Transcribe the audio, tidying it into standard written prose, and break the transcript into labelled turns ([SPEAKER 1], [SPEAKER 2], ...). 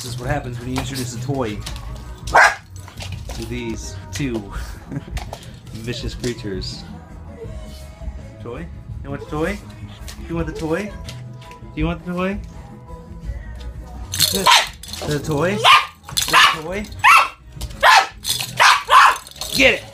[SPEAKER 1] This is what happens when you introduce a toy to these two vicious creatures. Toy? You want the toy? Do you want the toy? Do you want the toy? What's this? Is that a toy? Is that a toy? Get it!